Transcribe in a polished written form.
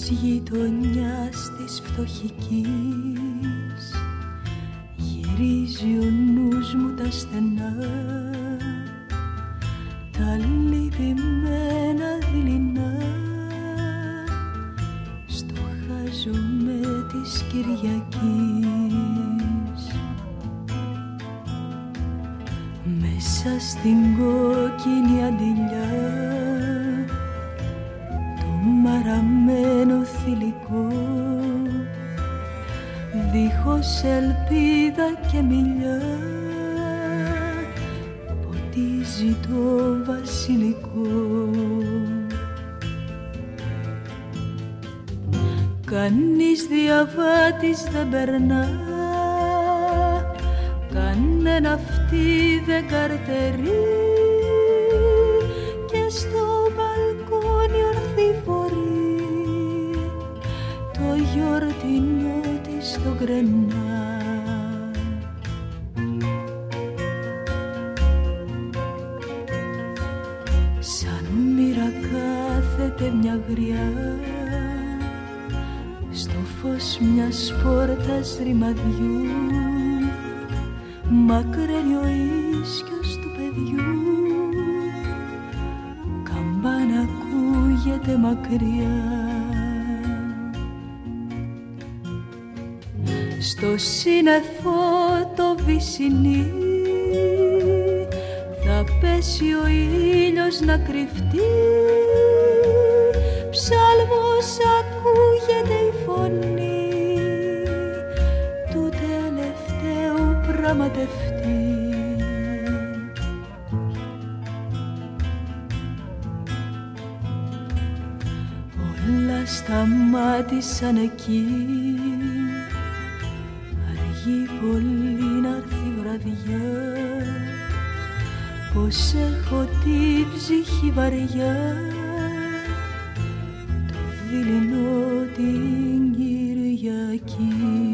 γειτονιάς της φτωχικής γυρίζει ο νους μου τα στενά, τα λυπημένα δειλινά στο χάζομαι της Κυριακής. Μέσα στην κόκκινη αντιλιά το μαραμένο θηλυκό δίχως ελπίδα και μιλιά ποτίζει το βασιλικό. Κανείς διαβάτης δεν περνά, κανένα αυτή δεν καρτερεί και στο μπαλκόνι ορθιφορεί το γιορτινό της το γκρενά. Σαν μοίρα κάθεται μια γριά στο φως μιας πόρτας ρημαδιού, μακραίνει ο ίσκιος του παιδιού, καμπάνα ακούγεται μακριά. Στο σύννεφο το βυσσινί θα πέσει ο ήλιος να κρυφτεί, ψάλμος ακούγεται η φωνή του τελευταίου πραγματευτή. Όλα σταμάτησαν εκεί, αργεί πολύ να'ρθεί βραδιά, πως έχω την ψυχή βαριά, το δειλινό την Κυριακή.